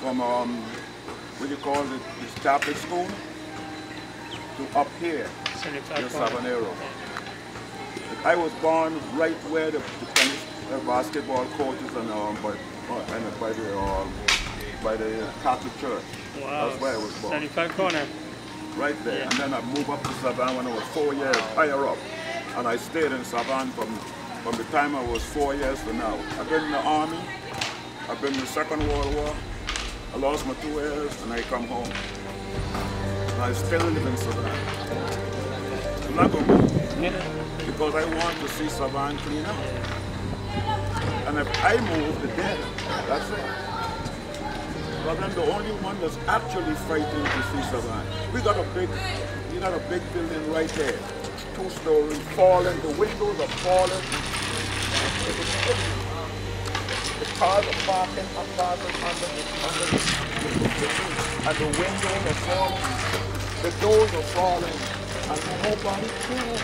from what do you call it, this Catholic school to up here, the Savanero. I was born right where the tennis, basketball court is and by the Catholic church. Wow. That's where I was born. 75 corner. Right there. And then I moved up to Savan when I was 4 years, higher up. And I stayed in Savan from the time I was 4 years to now. I've been in the army, I've been in the Second World War, I lost my 2 years and I come home. And I still live in Savan. I'm not going to move because I want to see Savan clean up. And if I move, the dead, that's it. But I'm the only one that's actually fighting to see Savan. We got a big building right there. 2-story, falling, the windows are falling. The cars are parking under and the windows are falling, the doors are falling, and nobody cares.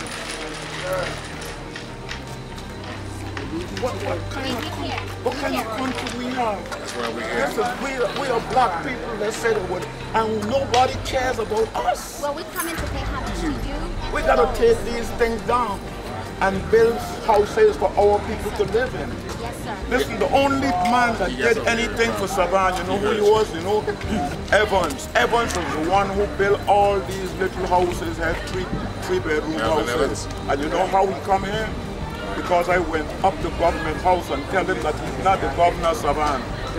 What kind of country we have? That's why we're here. We are black people, let's say the word, and nobody cares about us. Well, we come in to pay homage to you. We gotta take these things down and build houses for our people to live in. Yes, sir. Listen, the only man that did anything for Savan, you know who he was? You know? Evans. Evans was the one who built all these little houses, had three-bedroom houses. And you know how he come here? Because I went up to government house and tell him that he's not the governor of Savan.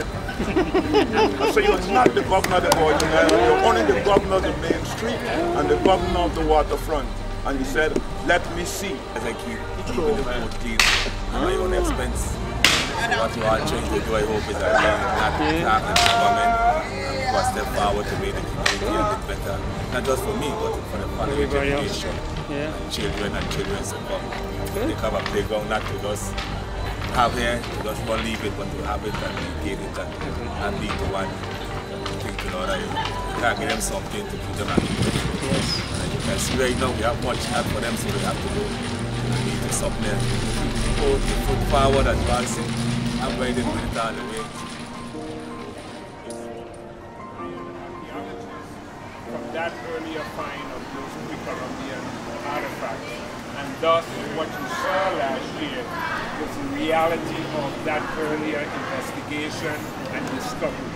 I say, you're not the governor of the Boyton, you're only the governor of the main street and the governor of the waterfront. And he said, let me see. As I keep keeping the boat clean at my own expense. What you are trying to do, I hope, is that we not attack the government and go a step forward to make the community a bit better. Not just for me, but for the family generation and children to come. They have a playground not to just have here, to just not leave it, but to have it and maintain it and lead to one thing to another. You can't give them something to keep them happy. And you can see right now we have much help for them, so they have to go and need to supplement. Put the foot forward, advancing, and where they put it all the way. From that earlier find of those pre-Columbian artifacts. And thus, what you saw last year was the reality of that earlier investigation and discovery.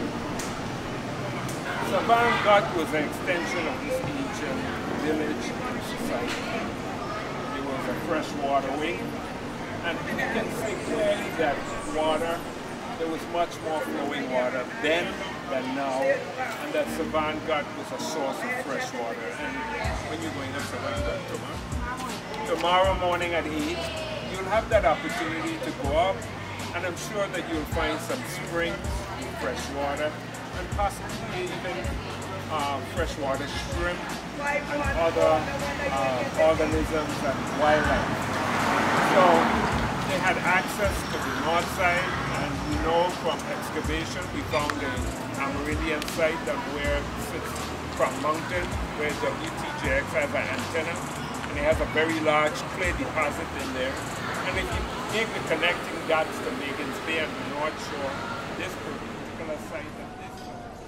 Savan Gut was an extension of this ancient village and society. It was a fresh waterway, and you can see clearly that water, there was much more flowing water then than now, and that Savan Gut was a source of fresh water. And when you're going up Savan Gut tomorrow morning at 8, you'll have that opportunity to go up, and I'm sure that you'll find some springs with fresh water, and possibly even freshwater shrimp and other organisms and wildlife. So they had access to the north side, and we know from excavation we found the Amarillian site that where it sits from mountain, where WTJX has an antenna. It has a very large clay deposit in there. And if you make the connecting dots to Megan's Bay and the North Shore, this particular site and this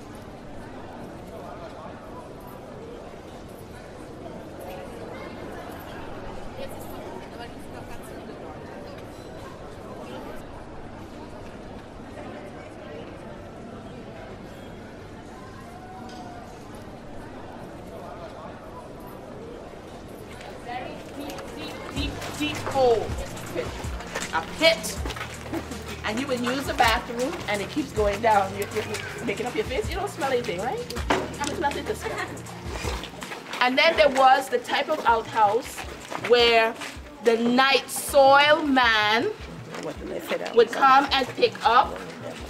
deep hole, a pit, and you would use the bathroom and it keeps going down. You're making up your face, you don't smell anything, right? There's nothing to smell. And then there was the type of outhouse where the night soil man would come and pick up.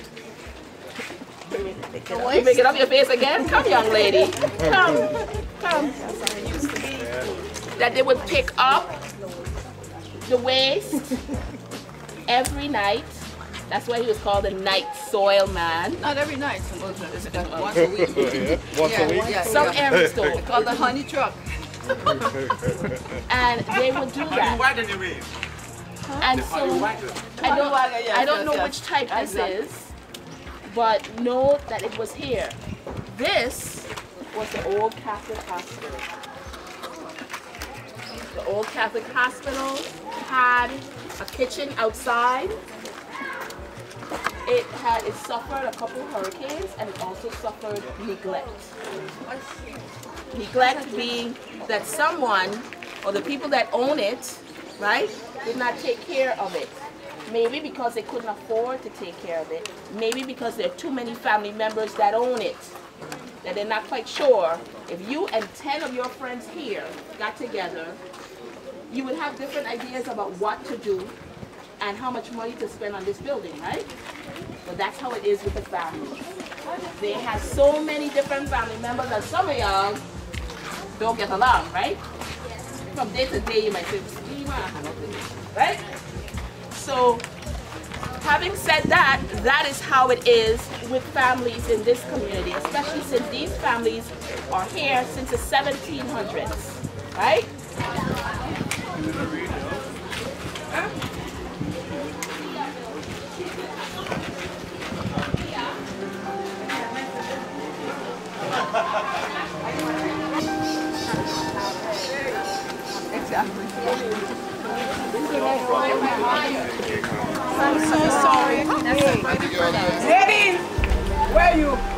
You making up your face again? Come, young lady. Come. That they would pick up the waste every night. That's why he was called the night soil man. Not every night. Once a week. Once a week? Yeah, Some areas though. Called the honey truck. And they would do that. And so I don't know which type this is, but know that it was here. This was the old Catholic hospital. The old Catholic hospital had a kitchen outside. It suffered a couple hurricanes, and it also suffered neglect. Neglect being that someone, or the people that own it, right, did not take care of it. Maybe because they couldn't afford to take care of it. Maybe because there are too many family members that own it, that they're not quite sure. If you and 10 of your friends here got together, you would have different ideas about what to do and how much money to spend on this building, right? But that's how it is with the family. They have so many different family members, and some of y'all don't get along, right? From day to day, you might say, right? So, having said that, that is how it is with families in this community, especially since these families are here since the 1700s, right? Exactly. I'm so sorry. Ladies, where are you?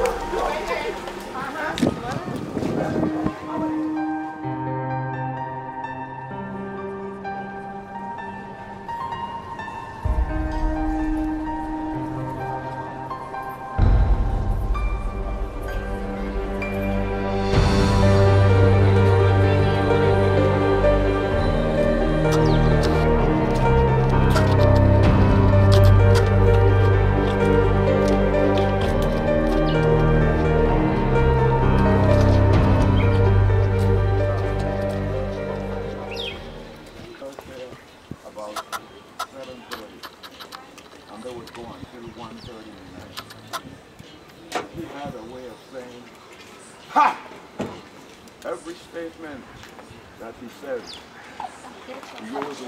Every statement that he said, he used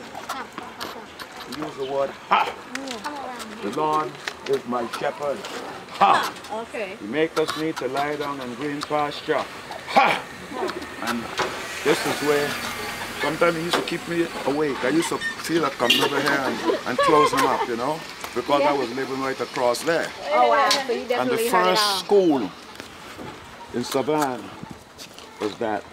the word, ha! The Lord is my shepherd. Ha! Okay. He make us need to lie down in green pasture. Ha! And this is where sometimes he used to keep me awake. I used to feel like coming over here and closing them up, you know, because I was living right across there. Oh wow, so you And definitely the heard it first all. school in Savan was that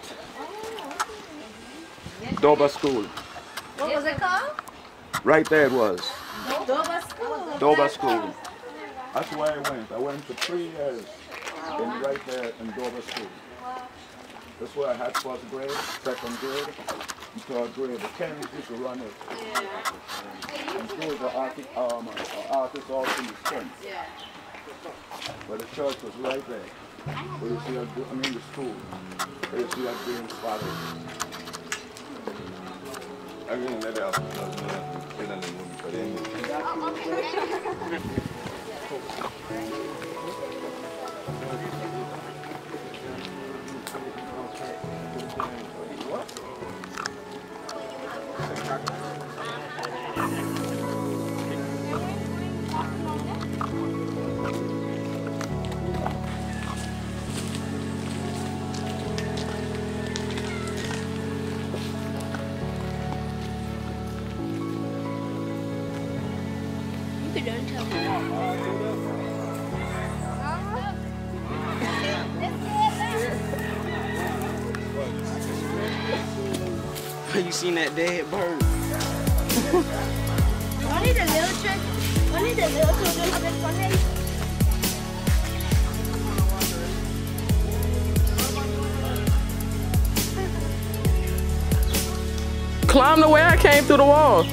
Doba School. What was it called? Right there it was. Doba School. Doba School. That's where I went. I went for 3 years right there in Doba School. That's where I had first grade, second grade, and third grade. The Kens used to run it. And so was the artist also in the Kens. But the church was right there. Where you see the school. Where you see that being spotted. I mean, let it out. You seen that dead bird? Only the little children have it funny. Climb the way I came through the wall.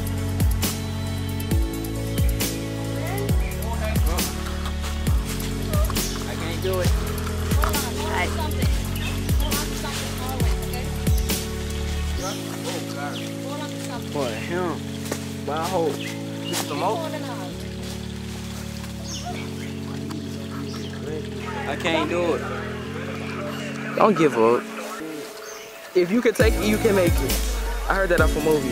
I can't do it. Boy, him. By a hole. Just some more. I can't do it. Don't give up. If you can take it, you can make it. I heard that off a movie.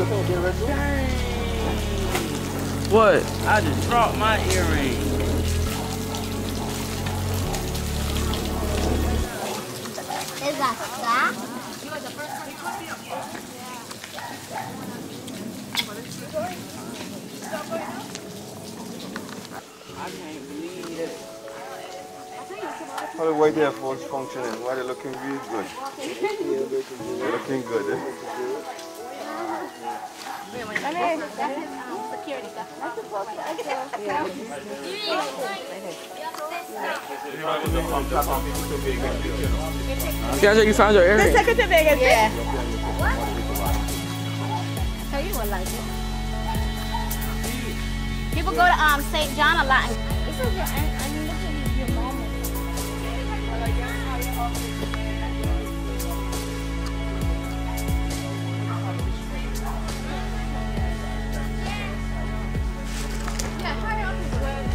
What? I just dropped my earring. Is that that? I can't believe it. How the way their phones functioning? Why they looking really good? They're looking good. Eh? Security stuff. Gotcha, you found your earring. Yeah. So you would like it. People go to St. John a lot. This is your, I'm looking at your mom. Yeah, higher up is where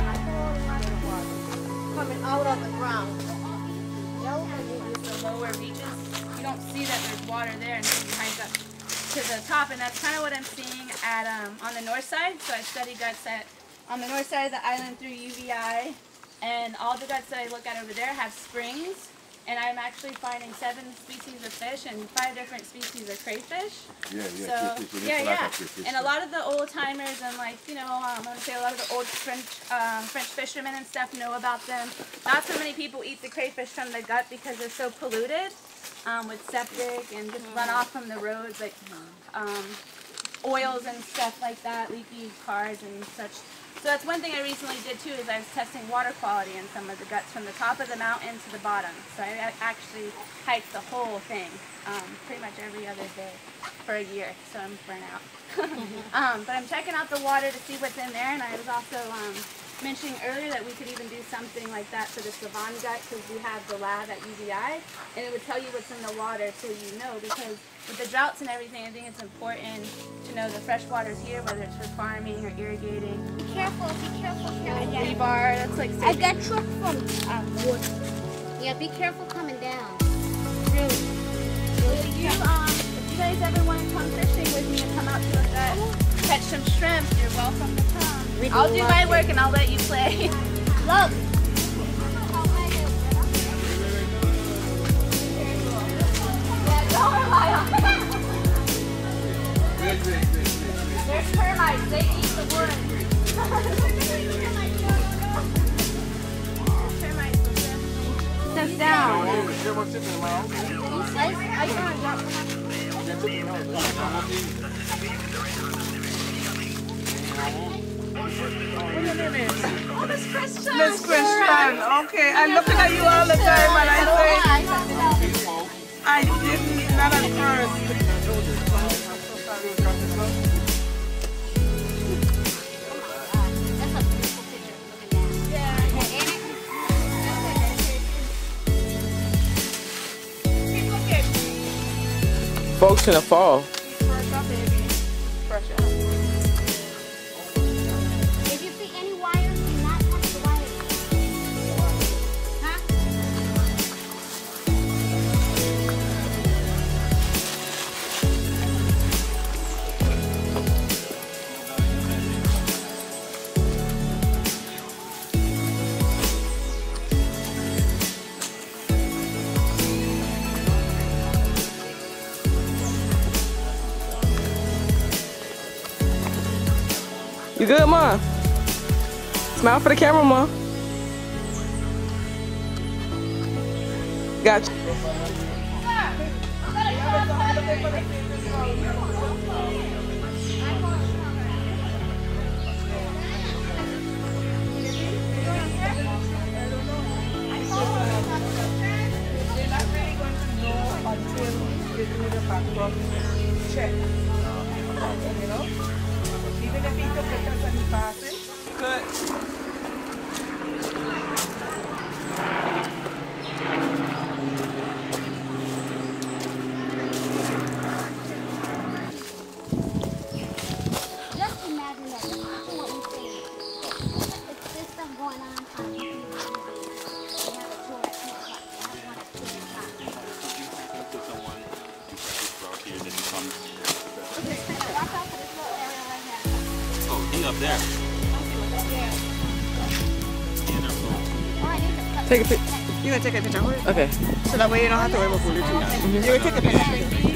coming out of the ground. The lower reaches, you don't see that there's water there until you hike up to the top, and that's kind of what I'm seeing at on the north side. So I study guts on the north side of the island through UVI, and all the guts that I look at over there have springs, and I'm actually finding 7 species of fish and 5 different species of crayfish. And a lot of the old timers and I want to say a lot of the old French fishermen and stuff know about them. Not so many people eat the crayfish from the gut because they're so polluted with septic and just runoff from the roads, like oils and stuff like that, leaky cars and such. So that's one thing I recently did too, is I was testing water quality in some of the guts from the top of the mountain to the bottom. So I actually hiked the whole thing pretty much every other day for a year, so I'm burnt out. But I'm checking out the water to see what's in there, and I was also mentioning earlier that we could even do something like that for the Savan gut, because we have the lab at UVI, and it would tell you what's in the water so you know, because with the droughts and everything, I think it's important to know the fresh water's here, whether it's for farming or irrigating. Be careful, Carolina. Rebar, that's like I got truck from wood. Yeah, be careful coming down. Really. If you guys ever want to come fishing with me and come out to the gut, catch some shrimp, you're welcome to come. I'll do my work and I'll let you play. Look. There's termites, they eat the wood. Sit down. Miss Christian. Miss Christian, okay. I'm looking at you all the time and I say, I didn't, not at first. Folks in the fall. If you see any wires, do not touch the wires. Huh? You good, Ma? Smile for the camera, Ma. Gotcha. Check. You know? Even if he took it as he passes. Good. Just imagine that. What we see. It's this stuff going on. They have a tour at 2 o'clock. They have one at 2 o'clock. Put someone, you practice out here, then you come. up there. Take a picture. You gonna take a picture of it? Okay. So that way you don't have to worry about food. You will take a picture.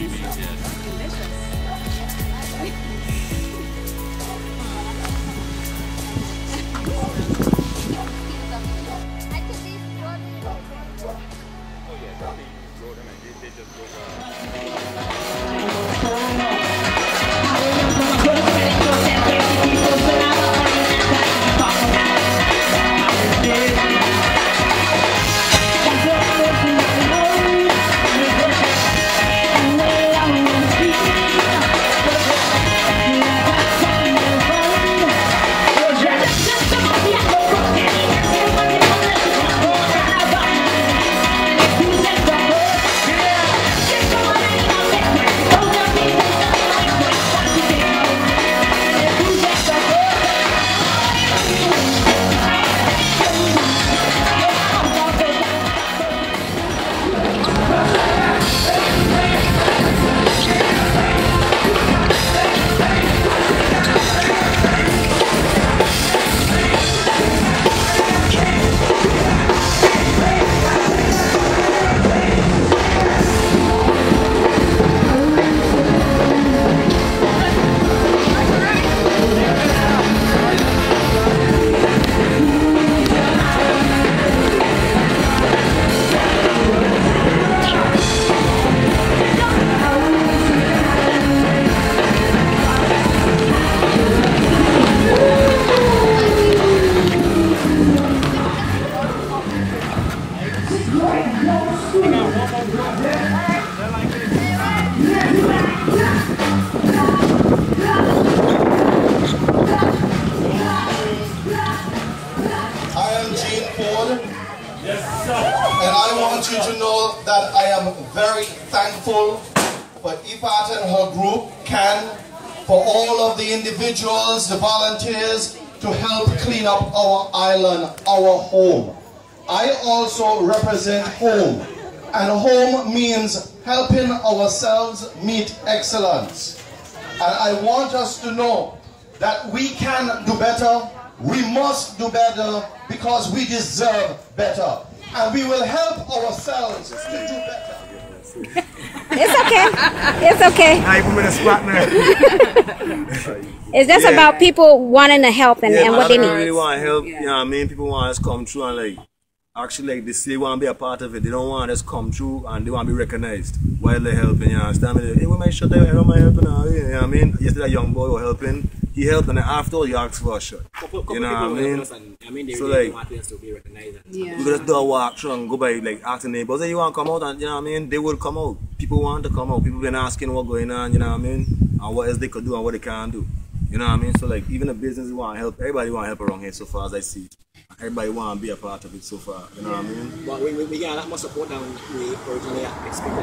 And I want you to know that I am very thankful for Ifat and her group, CAN, for all of the individuals, the volunteers, to help clean up our island, our home. I also represent home, and home means helping ourselves meet excellence. And I want us to know that we can do better, we must do better, because we deserve better. And we will help ourselves to do better. It's okay. It's okay. I put me in a spot now. It's just about people wanting to help and what they need. People really want to help, you know what I mean? People want us to come through and like, actually like they want to be a part of it. They don't want us to come through and they want to be recognized while they're helping, you understand me? Hey, we might shut down, I don't mind helping now, you know what I mean? Yesterday a young boy was helping. He helped and then after he asked for a shot. You know what I mean? So like, we just do a walk through and go by like asking neighbors, hey, you want to come out? And you know what I mean? They will come out. People want to come out. People been asking what's going on, you know what I mean? And what else they could do and what they can't do. You know what I mean? So like, even the business want to help. Everybody want to help around here so far as I see. Everybody want to be a part of it so far. You know what I mean? But we get a lot more support than we originally expected.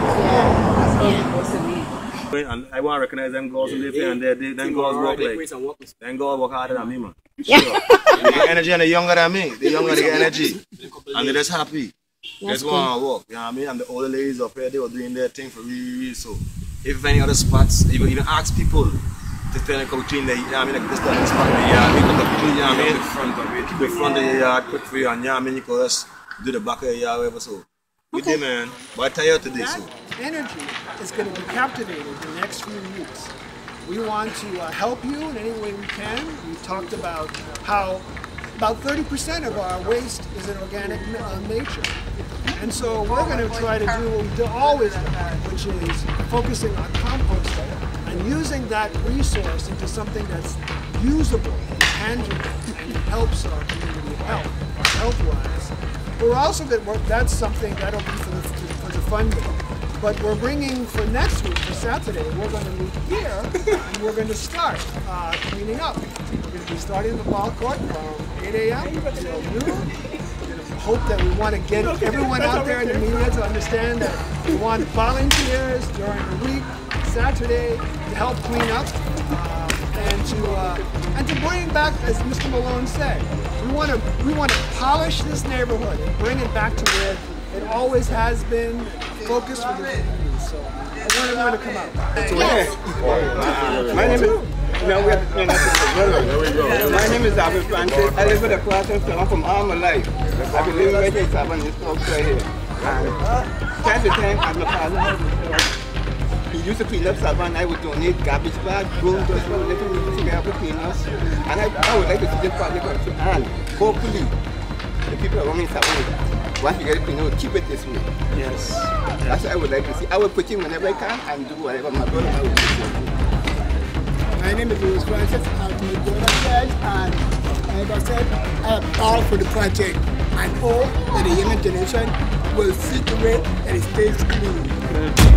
And I want to recognize them girls who live here and there. Them girls work like, them girls work harder than me, man. Sure. They get energy and they're younger than me. They're younger, they get energy. And they're just happy. They just want to work, you know what I mean? And the older ladies up here, they were doing their thing for real. So if any other spots, you even ask people to tell them come clean their, you know what I mean? Like this spot in the yard, make it clean, you know what I mean? Keep the front of your yard quick for you, and you know what I mean? You can just do the back of your yard, whatever. So good day, man. But I tell you today, so. Energy is going to be captivated the next few weeks. We want to help you in any way we can. We talked about how about 30% of our waste is in organic nature. And so we're going to try to do what we always do, which is focusing on composting and using that resource into something that's usable and tangible and helps our community health-wise. But we're also going to work, that's something that'll be for the funding. But we're bringing for next week, for Saturday, we're going to meet here and we're going to start cleaning up. We're going to be starting the ball court from 8 a.m. until noon. Hope that we want to get everyone out there in the media to understand that we want volunteers during the week, Saturday, to help clean up and to bring back, as Mr. Malone said, we want to polish this neighborhood and bring it back to where it always has been, focused for the community. So I want everyone to come out. Yes. My name is. No, we have to clean up the river. My name is Savan Francis. I live with a person from all my life. I've been living right in Savan, this house right here. And time to time, as my father he used to clean up Savan. I would donate garbage bags, brooms, just for little things to help clean us. And I would like to see this project come through. And hopefully, the people around in Savan, once you get it clean out, keep it this way. Yes. That's what I would like to see. I will put in whenever I can and do whatever my brother I will do. My name is Francis. I'm the donor judge, and like I said, I am all for the project. I hope that the younger generation will see to it that it stays clean.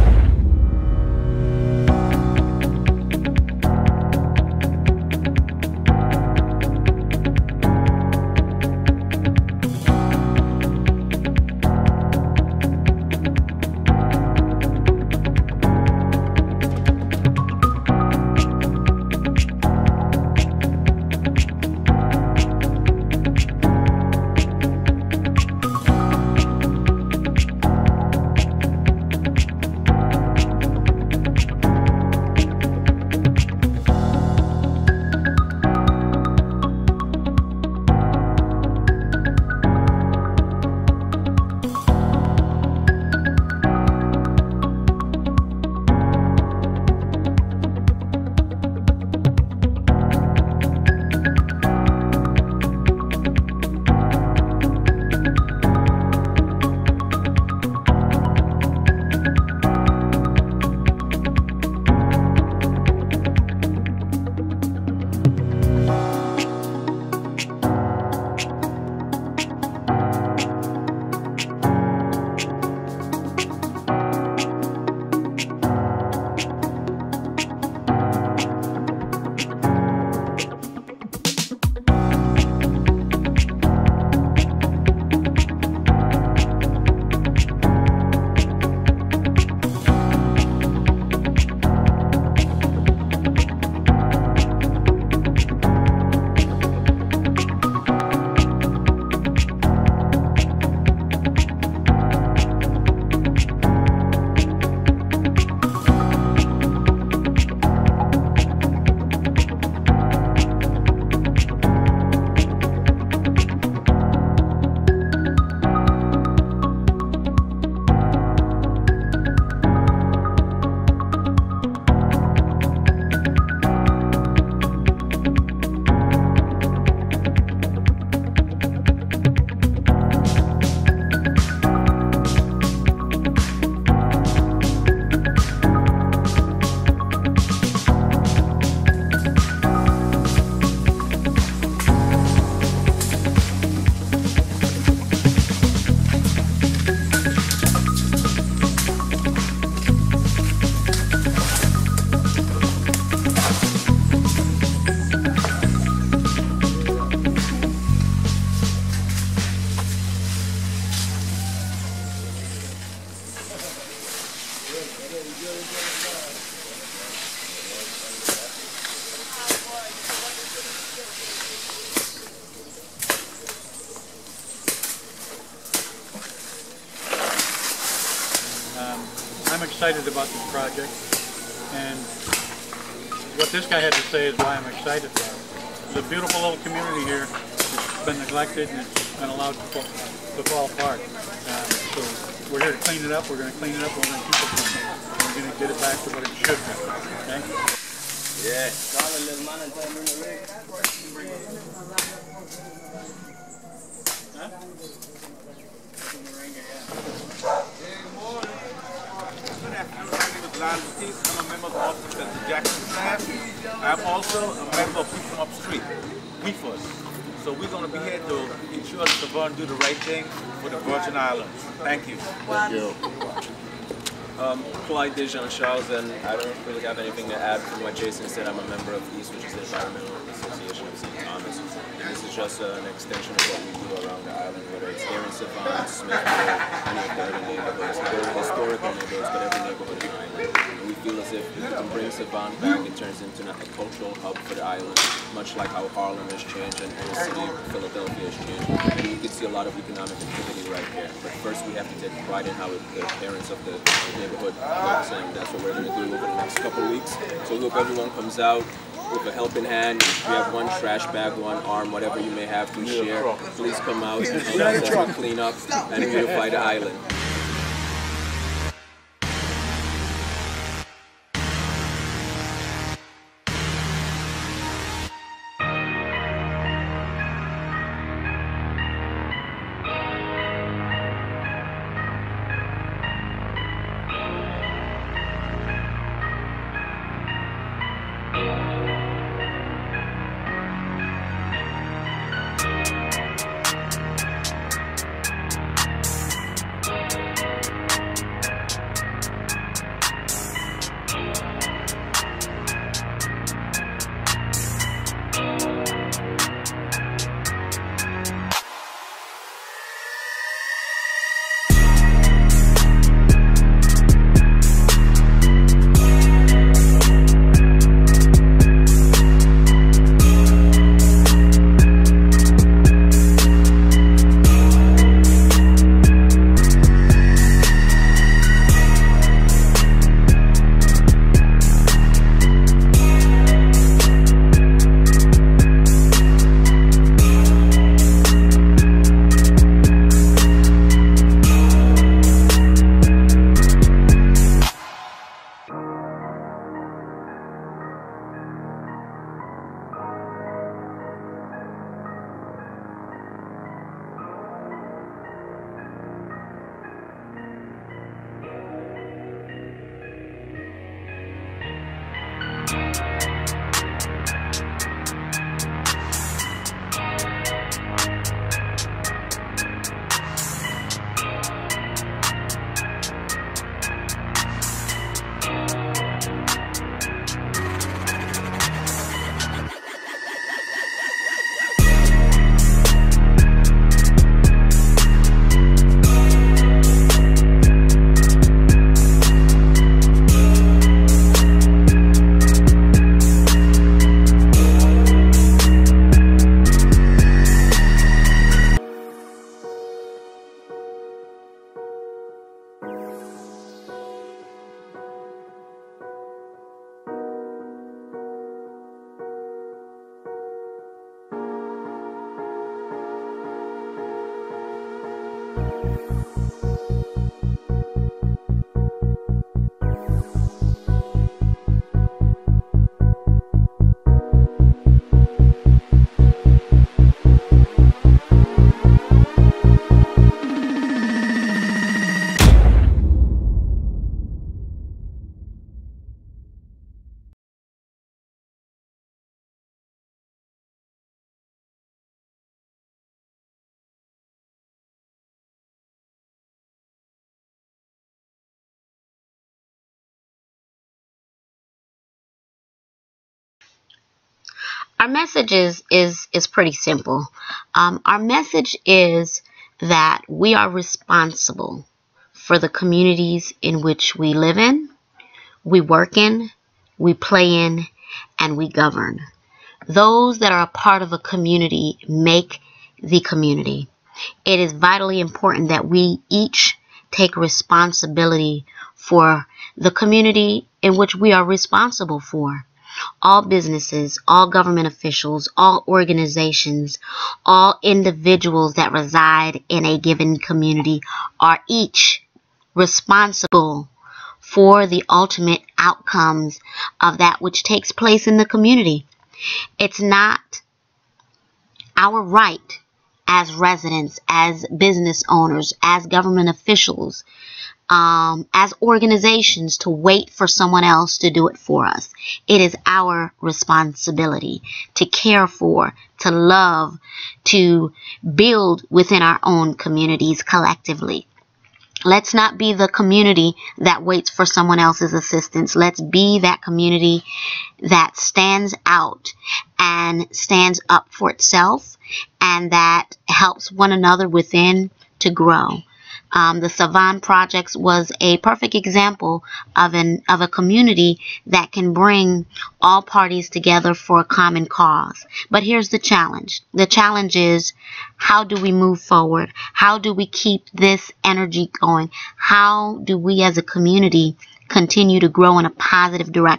I'm excited about this project, and what this guy had to say is why I'm excited about it. It's a beautiful little community here. It's been neglected and it's been allowed to fall apart. So we're here to clean it up. We're going to clean it up. We're going to keep it clean. We're going to get it back to what it should be. Okay? Yeah. Call a little man and tell him in the ring. I'm a member of the Jackson staff. I'm also a member of People From Upstreet, WeFus. So we're going to be here to ensure that Savan do the right thing for the Virgin Islands. Thank you. Thank you. Clyde, Dejan, Charles, and I don't really have anything to add from what Jason said. I'm a member of EAST, which is the Environmental Association of St.thomas. And this is just an extension of what we do around the island, whether it's here in Savan, Smithville, any of the other neighborhoods. They're historical neighborhoods, but every neighborhood in the island. And we feel as if we can bring Savan back, it turns into a cultural hub for the island, much like how Harlem has changed and the city of Philadelphia has changed. And you can see a lot of economic activity right here. But first we have to take pride in how the parents of the neighborhood looks, and that's what we're going to do over the next couple of weeks. So we hope everyone comes out, with a helping hand. If you have one trash bag, one arm, whatever you may have to share, please come out and help us to clean up and beautify the island. Our message is pretty simple. Our message is that we are responsible for the communities in which we live in, we work in, we play in, and we govern. Those that are a part of a community make the community. It is vitally important that we each take responsibility for the community in which we are responsible for. All businesses, all government officials, all organizations, all individuals that reside in a given community are each responsible for the ultimate outcomes of that which takes place in the community. It's not our right as residents, as business owners, as government officials, as organizations to wait for someone else to do it for us. It is our responsibility to care for, to love, to build within our own communities collectively. Let's not be the community that waits for someone else's assistance. Let's be that community that stands out and stands up for itself and that helps one another within to grow. The Savan projects was a perfect example of a community that can bring all parties together for a common cause. But here's the challenge. The challenge is, how do we move forward? How do we keep this energy going? How do we as a community continue to grow in a positive direction?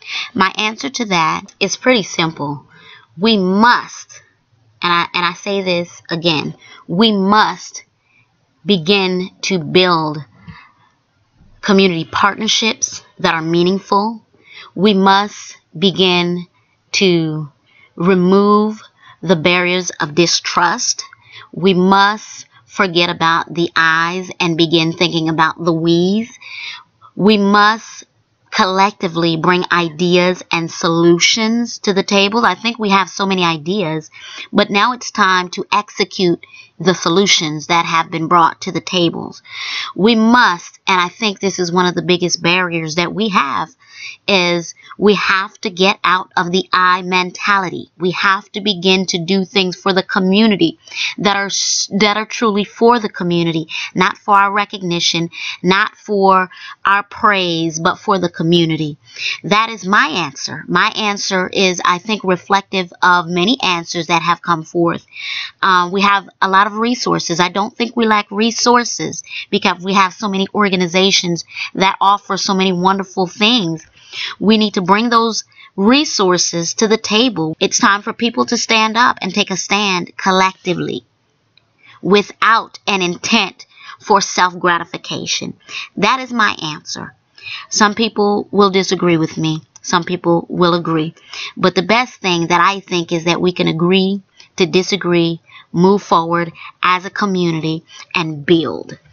My answer to that is pretty simple. We must, and I say this again, we must begin to build community partnerships that are meaningful. We must begin to remove the barriers of distrust. We must forget about the I's and begin thinking about the we's. We must collectively bring ideas and solutions to the table. I think we have so many ideas, but now it's time to execute the solutions that have been brought to the tables. We must, and I think this is one of the biggest barriers that we have, is we have to get out of the I mentality. We have to begin to do things for the community that are truly for the community, not for our recognition, not for our praise, but for the community. That is my answer. My answer is, I think, reflective of many answers that have come forth. We have a lot of resources. I don't think we lack resources because we have so many organizations that offer so many wonderful things. We need to bring those resources to the table. It's time for people to stand up and take a stand collectively without an intent for self-gratification. That is my answer. Some people will disagree with me. Some people will agree. But the best thing that I think is that we can agree to disagree, move forward as a community, and build.